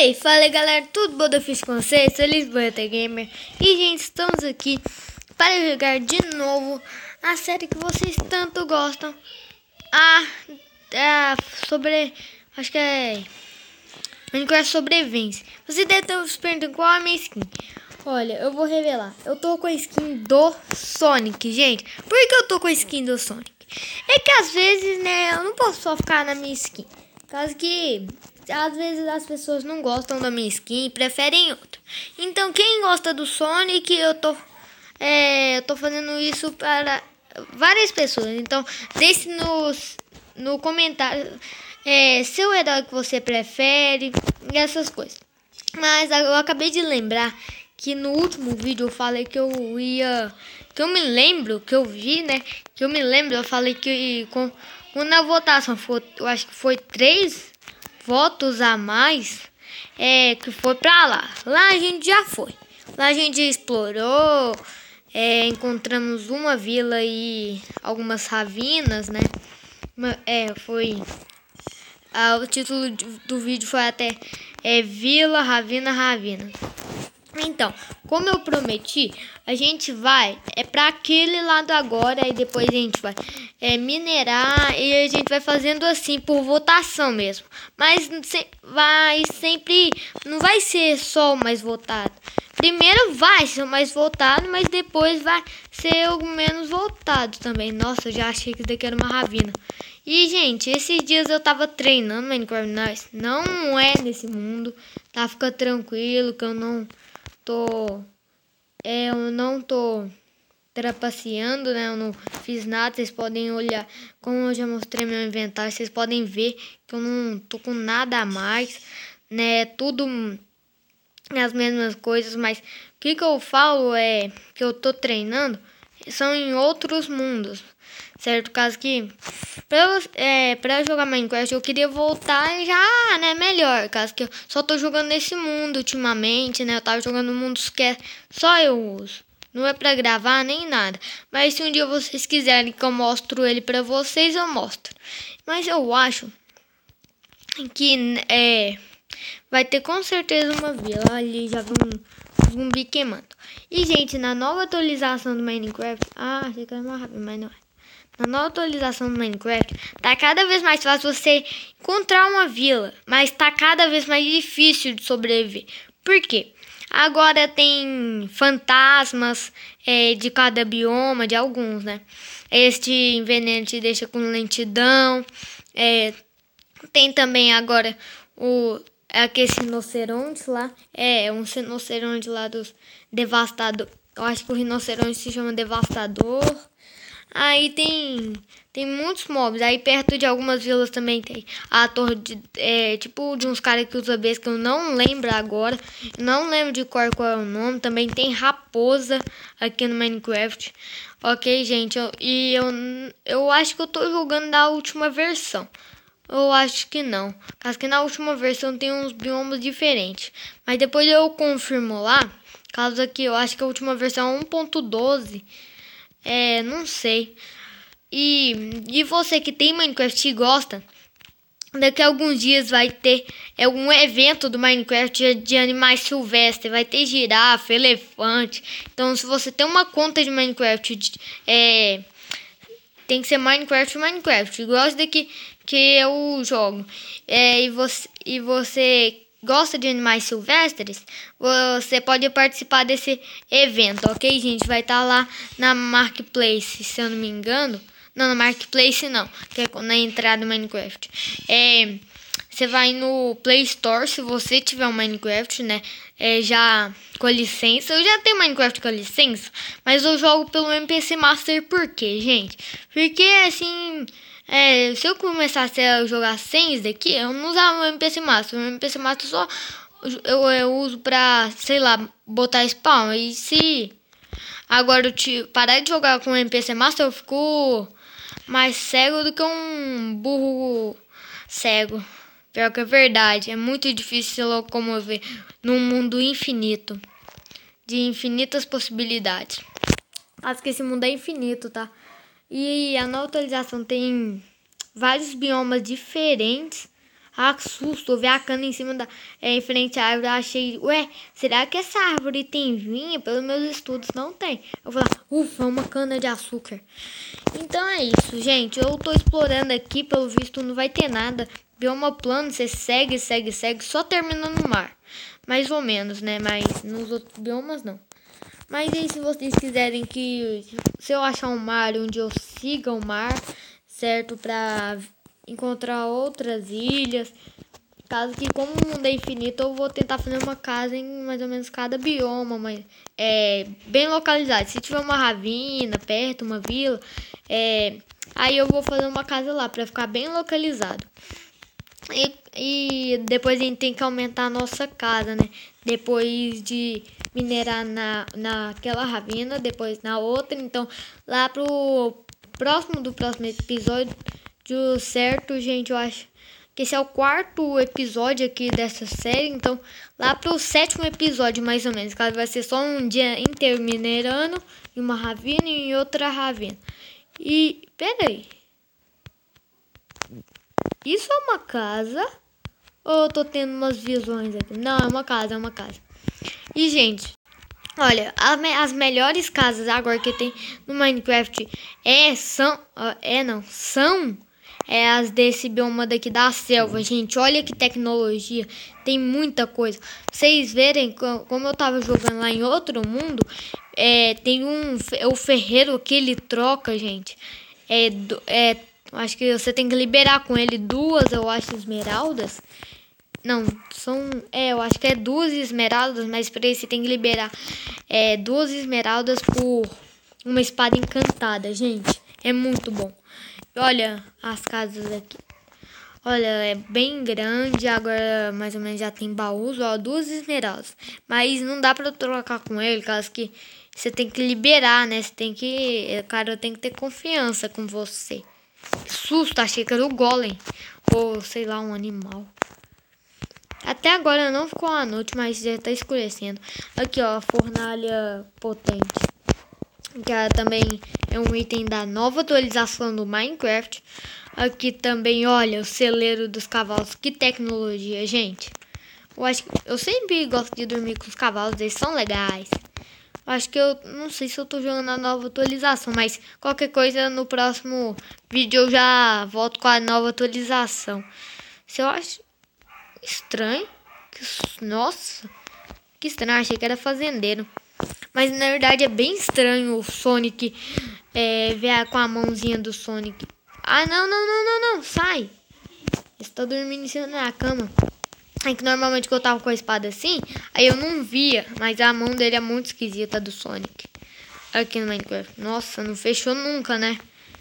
Ei, fala aí, galera, tudo bom? Eu fiz com vocês, feliz Boeta Gamer. E gente, estamos aqui para jogar de novo a série que vocês tanto gostam. Acho que é Minecraft Sobrevivência. Você deve estar se perguntando qual é a minha skin. Olha, eu vou revelar. Eu tô com a skin do Sonic, gente. Por que eu tô com a skin do Sonic? É que às vezes, né, eu não posso só ficar na minha skin. Caso que às vezes as pessoas não gostam da minha skin e preferem outra. Então quem gosta do Sonic, eu tô fazendo isso para várias pessoas. Então deixe no comentário seu herói que você prefere e essas coisas. Mas eu acabei de lembrar que no último vídeo eu falei que eu falei que quando a votação foi, eu acho que foi 3 votos a mais, que foi pra lá. Lá a gente já foi. Lá a gente explorou, encontramos uma vila e algumas ravinas, né? O título do vídeo foi até Vila, Ravina, Ravina. Então, como eu prometi, a gente vai para aquele lado agora e depois a gente vai minerar e a gente vai fazendo assim por votação mesmo. Mas não vai ser só o mais votado. Primeiro vai ser o mais votado, mas depois vai ser o menos votado também. Nossa, eu já achei que isso daqui era uma ravina. E, gente, esses dias eu tava treinando Minecraft. Não é nesse mundo, tá? Fica tranquilo que eu não tô trapaceando, né? Eu não fiz nada. Vocês podem olhar, como eu já mostrei meu inventário, vocês podem ver que eu não tô com nada a mais, né? Tudo as mesmas coisas, mas o que eu falo é que eu tô treinando são em outros mundos, certo? Caso que pra jogar Minecraft eu queria voltar já, né, melhor, caso que eu só tô jogando nesse mundo ultimamente, né? Eu tava jogando mundos que só eu uso, não é pra gravar nem nada, mas se um dia vocês quiserem que eu mostro ele pra vocês, eu mostro. Mas eu acho que vai ter com certeza uma vila ali, já vi um zumbi queimando. E, gente, na nova atualização do Minecraft... achei que era mais rápido, mas não é. Na nova atualização do Minecraft, tá cada vez mais fácil você encontrar uma vila, mas tá cada vez mais difícil de sobreviver. Por quê? Agora tem fantasmas de cada bioma, de alguns, né? Este veneno te deixa com lentidão. Tem também agora aquele rinoceronte lá. Um rinoceronte lá dos Devastador. Eu acho que o rinoceronte se chama Devastador. Aí tem muitos mobs. Aí perto de algumas vilas também tem a torre tipo de uns caras que usam abelhas que eu não lembro agora. Não lembro de qual é o nome. Também tem raposa aqui no Minecraft. Ok, gente. Eu acho que eu tô jogando da última versão. Eu acho que não. Caso que na última versão tem uns biomas diferentes. Mas depois eu confirmo lá. Caso aqui, eu acho que a última versão é 1.12. Não sei. E você que tem Minecraft e gosta, daqui a alguns dias vai ter algum evento do Minecraft de animais silvestres. Vai ter girafa, elefante. Então, se você tem uma conta de Minecraft, tem que ser Minecraft, igual esse daqui que eu jogo. E você gosta de animais silvestres, você pode participar desse evento, ok, gente? Vai estar lá na Marketplace, se eu não me engano. Não, na Marketplace não, que é na entrada do Minecraft. Você vai no Play Store, se você tiver um Minecraft, né? Já com licença. Eu já tenho Minecraft com licença, mas eu jogo pelo MPC Master. Por quê, gente? Porque assim... se eu começasse a jogar sem isso daqui, eu não usava o MPC Master. O MPC Master só eu uso pra, sei lá, botar spawn. E se agora eu parar de jogar com o MPC Master, eu fico mais cego do que um burro cego. Pior que é verdade. É muito difícil se locomover num mundo infinito, de infinitas possibilidades. Acho que esse mundo é infinito, tá? E a nova atualização tem vários biomas diferentes. Ah, que susto, eu vi a cana em cima em frente à árvore, eu achei, ué, será que essa árvore tem vinha? Pelos meus estudos não tem. Eu falei, ufa, é uma cana de açúcar. Então é isso, gente, eu tô explorando aqui, pelo visto não vai ter nada. Bioma plano, você segue, só termina no mar. Mais ou menos, né, mas nos outros biomas não. Mas aí, se vocês quiserem que, se eu achar um mar onde eu siga o mar, certo? Pra encontrar outras ilhas. Caso que, como o mundo é infinito, eu vou tentar fazer uma casa em mais ou menos cada bioma, mas bem localizado. Se tiver uma ravina perto, uma vila, aí eu vou fazer uma casa lá pra ficar bem localizado. E depois a gente tem que aumentar a nossa casa, né? Depois de minerar naquela ravina, depois na outra. Então, lá pro próximo episódio, certo, gente? Eu acho que esse é o 4º episódio aqui dessa série. Então, lá pro 7º episódio, mais ou menos. Caso vai ser só um dia inteiro minerando em uma ravina e em outra ravina. E, peraí. Isso é uma casa? Ou eu tô tendo umas visões aqui? Não, é uma casa. E, gente, olha, as melhores casas agora que tem no Minecraft são as desse bioma daqui da selva, gente. Olha que tecnologia, tem muita coisa. Vocês verem, como eu tava jogando lá em outro mundo, tem o ferreiro que ele troca, gente. Acho que você tem que liberar com ele 2, eu acho, esmeraldas. Não, eu acho que é 2 esmeraldas, mas pra isso você tem que liberar 2 esmeraldas por uma espada encantada, gente. É muito bom. Olha as casas aqui. Olha, é bem grande, agora mais ou menos já tem baús, ó, 2 esmeraldas. Mas não dá pra trocar com ele, caso que você tem que liberar, né? Cara, tem que ter confiança com você. Que susto, achei que era o golem. Ou, sei lá, um animal. Até agora não ficou a noite, mas já tá escurecendo. Aqui, ó, a fornalha potente. Que também é um item da nova atualização do Minecraft. Aqui também, olha, o celeiro dos cavalos. Que tecnologia, gente. Eu sempre gosto de dormir com os cavalos, eles são legais. Acho que eu não sei se eu tô jogando a nova atualização, mas qualquer coisa no próximo vídeo eu já volto com a nova atualização. Se eu acho estranho, nossa, que estranho, achei que era fazendeiro. Mas na verdade é bem estranho o Sonic ver com a mãozinha do Sonic. Ah, não, sai. Estou dormindo em cima da cama. É que normalmente eu tava com a espada assim, aí eu não via, mas a mão dele é muito esquisita do Sonic. Aqui no Minecraft. Nossa, não fechou nunca, né?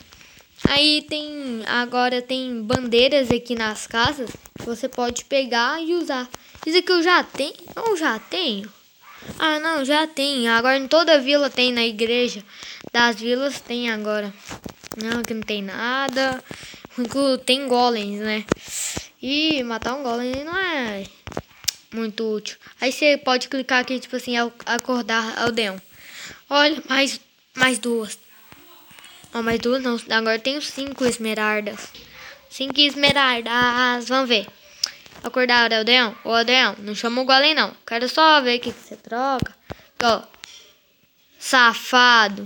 Aí agora tem bandeiras aqui nas casas que você pode pegar e usar. Isso aqui eu já tenho? Eu já tenho. Ah, não, já tem. Agora em toda vila tem, na igreja das vilas tem agora. Não, aqui não tem nada. Tem golems, né? E matar um golem não é muito útil. Aí você pode clicar aqui, tipo assim, acordar aldeão. Olha, mais 2. Não, mais 2 não. Agora eu tenho 5 esmeraldas. 5 esmeraldas. Vamos ver. Acordar aldeão. Ô, aldeão, não chama o golem não. Quero só ver o que você troca. Ó. Safado.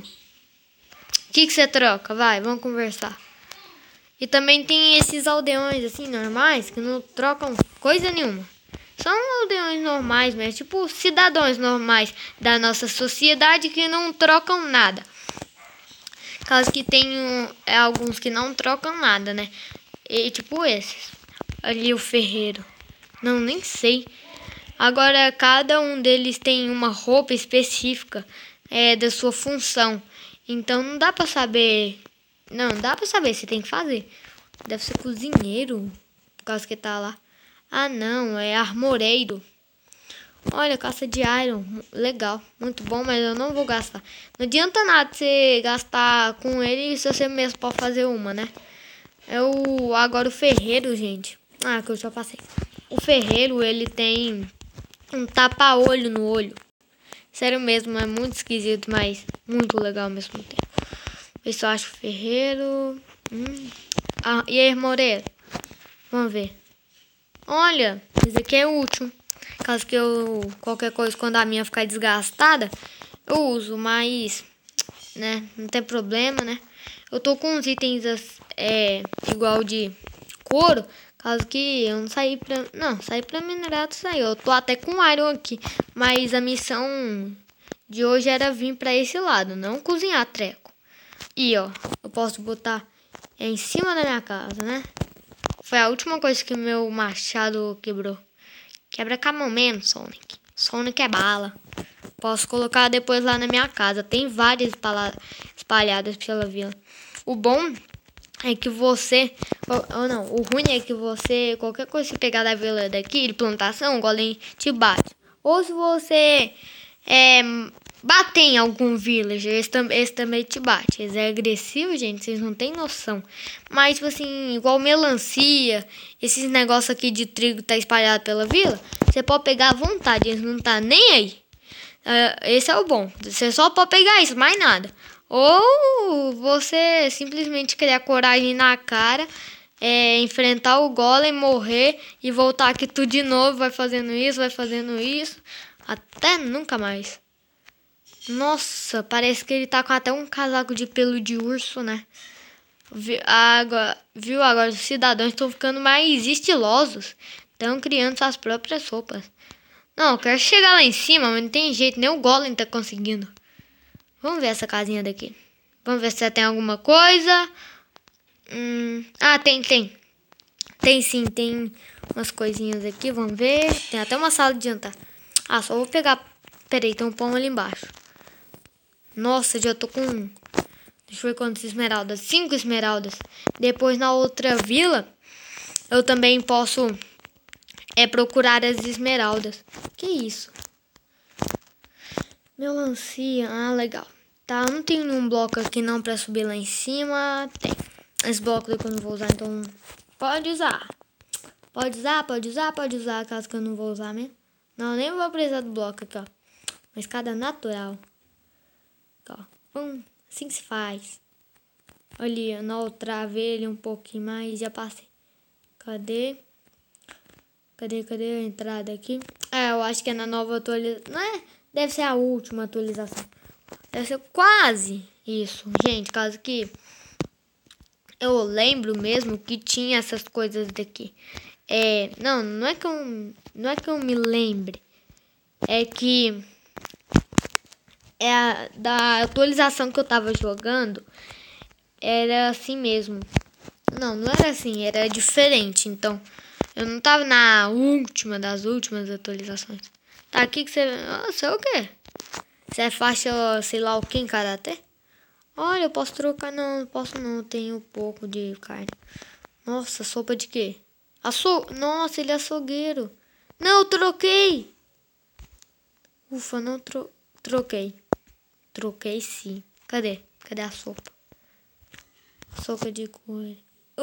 O que você troca? Vai, vamos conversar. E também tem esses aldeões assim normais que não trocam coisa nenhuma. São aldeões normais mesmo, tipo cidadãos normais da nossa sociedade que não trocam nada. Caso que tem alguns que não trocam nada, né? E tipo esses. Ali o ferreiro. Não, nem sei. Agora cada um deles tem uma roupa específica da sua função. Então não dá pra saber. Não, dá pra saber, você tem que fazer. Deve ser cozinheiro, por causa que tá lá. Ah, não, é armoreiro. Olha, caça de iron, legal, muito bom, mas eu não vou gastar. Não adianta nada você gastar com ele se você mesmo pode fazer uma, né? Agora o ferreiro, gente. Ah, que eu já passei. O ferreiro, ele tem um tapa-olho no olho. Sério mesmo, é muito esquisito, mas muito legal ao mesmo tempo. Eu só acho o ferreiro. Ah, e aí, Moreira? Vamos ver. Olha, isso aqui é útil. Caso que qualquer coisa, quando a minha ficar desgastada, eu uso, mas, né, não tem problema, né? Eu tô com uns itens igual de couro, caso que eu não saí pra... Não, saí pra minerado, saiu. Eu tô até com iron aqui, mas a missão de hoje era vir pra esse lado, não cozinhar treco. E, ó, eu posso botar em cima da minha casa, né? Foi a última coisa que meu machado quebrou. Quebra com a mão mesmo, Sonic. Sonic é bala. Posso colocar depois lá na minha casa. Tem várias espalhadas pela vila. O bom é que você... Ou não, o ruim é que você... Qualquer coisa que pegar da vila daqui, de plantação, o golem te bate. Ou se você bater em algum villager, esse também te bate. Eles é agressivo, gente, vocês não tem noção. Mas, tipo assim, igual melancia, esses negócios aqui de trigo tá espalhado pela vila, você pode pegar à vontade, eles não tá nem aí. Esse é o bom. Você só pode pegar isso, mais nada. Ou você simplesmente criar coragem na cara, enfrentar o golem, morrer e voltar aqui tudo de novo, vai fazendo isso, até nunca mais. Nossa, parece que ele tá com até um casaco de pelo de urso, né? Agora os cidadãos estão ficando mais estilosos. Estão criando suas próprias roupas. Não, eu quero chegar lá em cima, mas não tem jeito. Nem o golem tá conseguindo. Vamos ver essa casinha daqui. Vamos ver se tem alguma coisa. Tem. Tem sim, tem umas coisinhas aqui. Vamos ver. Tem até uma sala de jantar. Só vou pegar... Peraí, tem um pão ali embaixo. Nossa, já tô com... Deixa eu ver quantas esmeraldas. 5 esmeraldas. Depois na outra vila, eu também posso procurar as esmeraldas. Que isso? Melancia. Legal. Tá, não tem nenhum bloco aqui não pra subir lá em cima. Tem. Esse bloco daqui eu não vou usar, então pode usar. Pode usar, caso que eu não vou usar mesmo. Não, nem vou precisar do bloco aqui, ó. Uma escada natural. Ó, assim que se faz. Ali, na outra ele um pouquinho mais, já passei. Cadê a entrada aqui? Eu acho que é na nova atualização. Não é? Deve ser a última atualização. Deve ser quase isso. Gente, caso que eu lembro mesmo que tinha essas coisas daqui. Não é que eu me lembre. É que da atualização que eu tava jogando, era assim mesmo. Não era assim, era diferente. Então, eu não tava na última das últimas atualizações. Tá aqui que você... Você é o quê? Você é faixa, sei lá o que em karatê? Olha, eu posso trocar. Não posso não, eu tenho pouco de carne. Nossa, sopa de quê? Nossa, ele é açougueiro. Não, eu troquei. Ufa, não troquei. Troquei sim. Cadê a sopa? Sopa de coelho.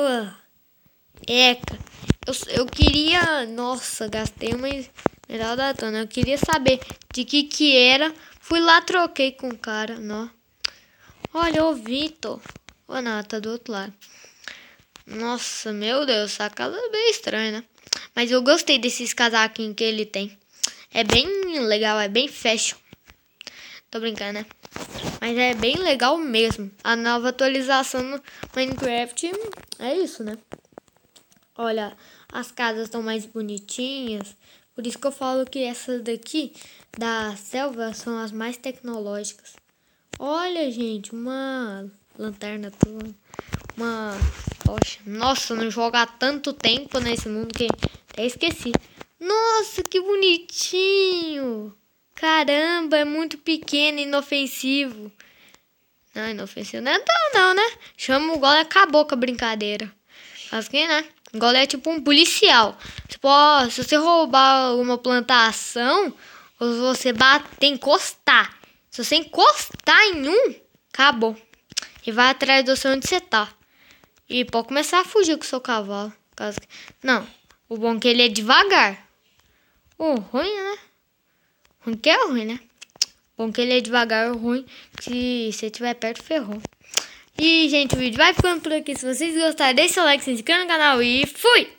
Eca. Eu queria... Nossa, gastei uma esmeralda toda. Eu queria saber de que era. Fui lá, troquei com o cara. Não. Olha, o Vitor. Não, tá do outro lado. Nossa, meu Deus. Essa casa é bem estranha, né? Mas eu gostei desses casaquinhos que ele tem. É bem legal, é bem fashion. Tô brincando, né? Mas é bem legal mesmo. A nova atualização no Minecraft é isso, né? Olha, as casas estão mais bonitinhas. Por isso que eu falo que essas daqui da selva são as mais tecnológicas. Olha, gente, uma lanterna, uma tocha. Nossa, não jogo há tanto tempo nesse mundo que até esqueci. Nossa, que bonitinho! Caramba, é muito pequeno e inofensivo. Não, inofensivo não é tão não, né? Chama o golem e acabou com a brincadeira. Assim, né? O golem é tipo um policial. Se você roubar uma plantação, ou se você bater, encostar. Se você encostar em um, acabou. E vai atrás de você onde você tá. E pode começar a fugir com o seu cavalo. Não, o bom é que ele é devagar. O ruim, né? Ruim que é ruim, né? Bom que ele é devagar, ruim. Se você estiver perto, ferrou. E, gente, o vídeo vai ficando por aqui. Se vocês gostaram, deixa o like, se inscreva no canal e fui!